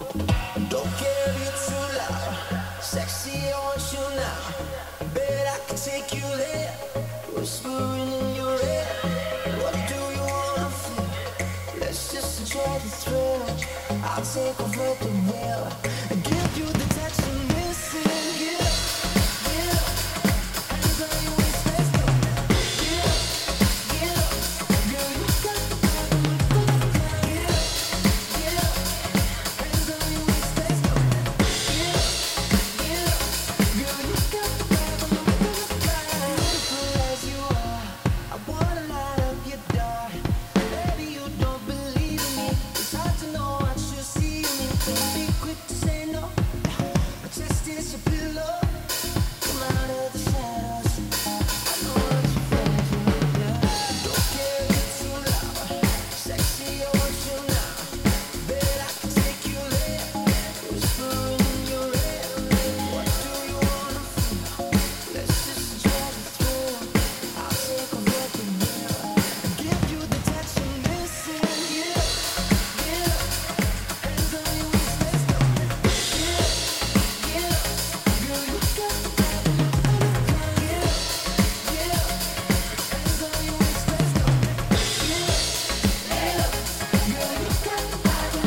Don't care if you're too loud. Sexy, I want you now. Bet I can take you there. Whispering in your ear. What do you wanna feel? Let's just enjoy the thrill. I'll take over the wheel and give you the touch you're missing. Get up, get up. Hands on your waist, let's go. Get up, get up. Girl, you got the power. Get up, get up. Hands on your waist, let's go. Get up, get up. Girl, you got the power. Beautiful as you are, I wanna light up your dark. Baby, you don't believe in me. It's hard to know what you see in me. Don't be quick to say no. My chest is your pillow. Come out of the shadows. I know what you're feeling. Don't care if you're too loud. Sexy, I want you now. Bet I can take you there. Whispering in your ear. What do you wanna feel? Let's just enjoy the thrill. I'll take over the wheel and give you the touch you're missing. Get up, get up. Hands on your waist, let's go. Get up, get up. Girl, you got the power. Get up, get up. Hands on your waist, let's go. Get up, get up. Girl, you got the power. I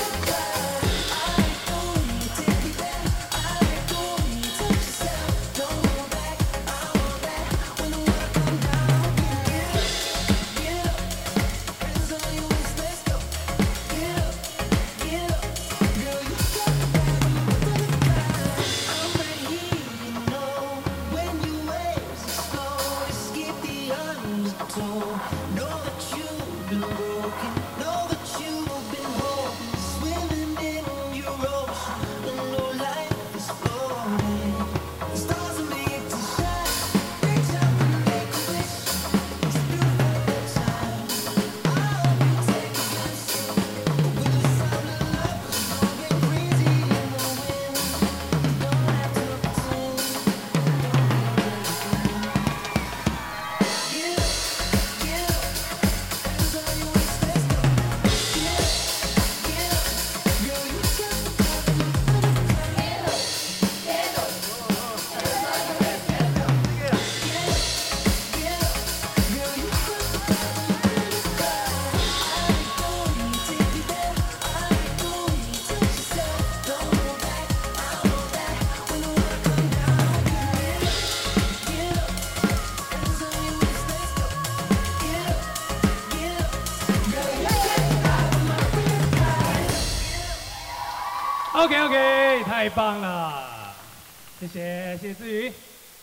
don't need to take you there. I don't need to touch yourself. Don't hold back. I want that. When the world come down, get up, get up. Hands on your waist, let's go. Get up, get up. Girl, you got the power. I'm right here, you know. When you waves are slow, escape the undertow. Know that you've been broken. Know that you've been hoping. Swimming in your ocean. And no life is floating. The stars are made to shine. Reach up and make a wish. It's a beautiful time. I hope you take a glimpse. With the sound of love, 'cause you're going crazy in the wind. You don't have to pretend. Get up, get up. Hands on your waist, let's go. Get up, get up. Girl, you got the power. Get up, get up. Hands on your waist, let's go. Get up, get up. Girl, you got the power. I don't need to take you there. I don't need to touch yourself. Don't hold back. I want that. When the world come down, get up, get up. Hands on your waist, let's go. Get up, get up. Girl, you got the power. OK OK，太棒了，谢谢志宇。